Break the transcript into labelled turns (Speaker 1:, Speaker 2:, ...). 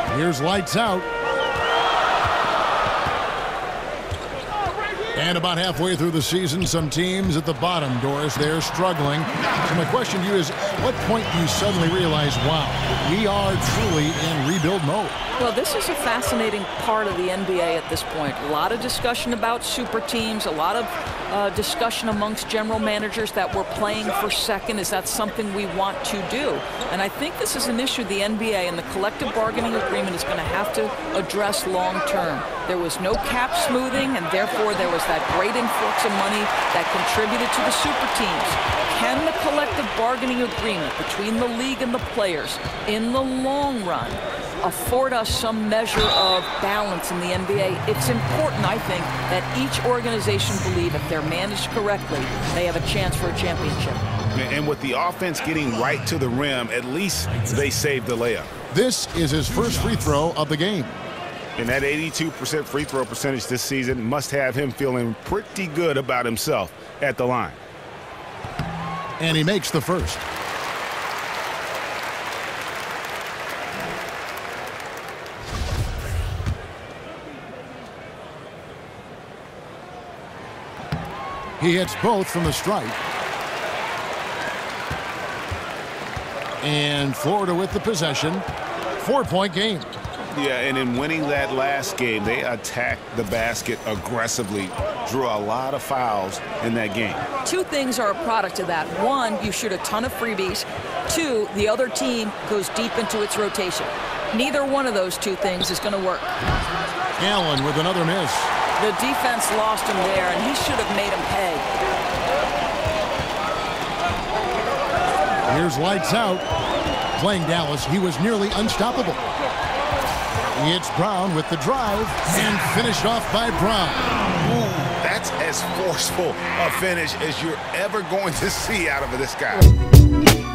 Speaker 1: Here's lights out. And about halfway through the season, some teams at the bottom, Doris, they're struggling. So my question to you is, at what point do you suddenly realize, wow, we are truly in rebuild mode?
Speaker 2: Well, this is a fascinating part of the NBA at this point. A lot of discussion about super teams, a lot of discussion amongst general managers that we're playing for second. Is that something we want to do? And I think this is an issue the NBA and the collective bargaining agreement is going to have to address long term. There was no cap smoothing, and therefore there was that great influx of money that contributed to the super teams. Can the collective bargaining agreement between the league and the players in the long run afford us some measure of balance in the NBA? It's important, I think, that each organization believe if they're managed correctly, they have a chance for a championship.
Speaker 3: And with the offense getting right to the rim, at least they saved the layup.
Speaker 1: This is his first free throw of the game.
Speaker 3: And that 82% free throw percentage this season must have him feeling pretty good about himself at the line.
Speaker 1: And he makes the first. He hits both from the stripe. And Florida with the possession. 4-point game.
Speaker 3: Yeah, and in winning that last game, they attacked the basket aggressively, drew a lot of fouls in that game.
Speaker 2: Two things are a product of that. One, you shoot a ton of freebies. Two, the other team goes deep into its rotation. Neither one of those two things is going to work.
Speaker 1: Allen with another miss.
Speaker 2: The defense lost him there, and he should have made him pay.
Speaker 1: Here's lights out. Playing Dallas, he was nearly unstoppable. It's Brown with the drive and finished off by Brown.
Speaker 3: Ooh, that's as forceful a finish as you're ever going to see out of this guy.